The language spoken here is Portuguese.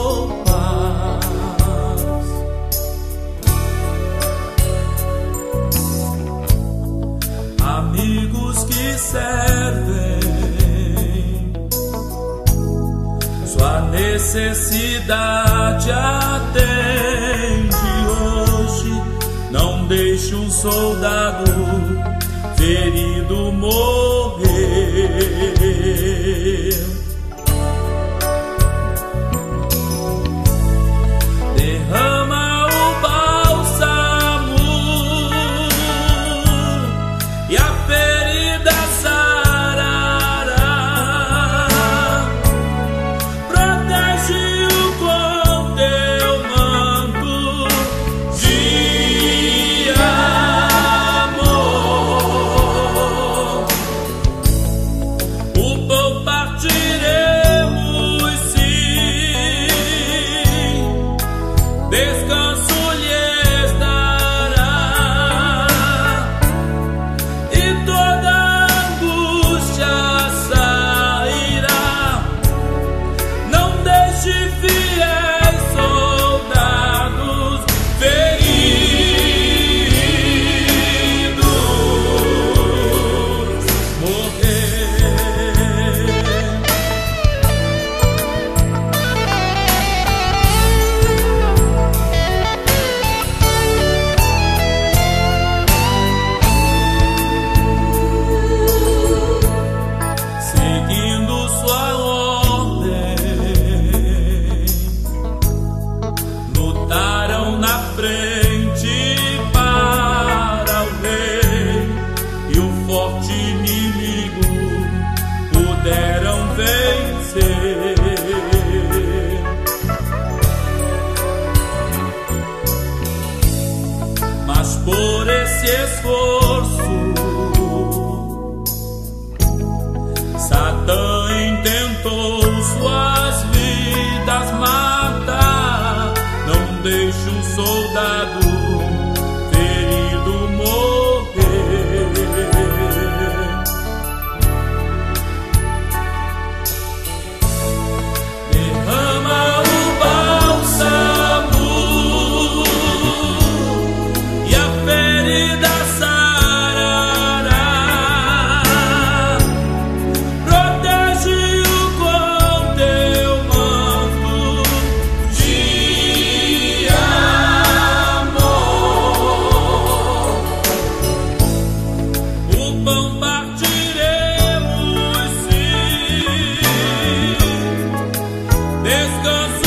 paz. Amigos que servem sua necessidade atende hoje. Não deixe um soldado ferido morrer. Derrama o bálsamo e a ferida sarará. Protege-o com teu manto de amor. O pão partiremos, sim, descanso lhes dará, e toda angústia sairá. Não deixe fiéis soldados feridos morrer. Seguindo sua ordem, lutaram na frente para o rei, e o forte inimigo puderam vencer. Mas por esse esforço Satã intentou suas vidas matar. Não deixe um soldado ferido morrer. Derrama o bálsamo e a ferida sarará. Protege-o com teu manto de amor. O pão partiremos, sim, descanso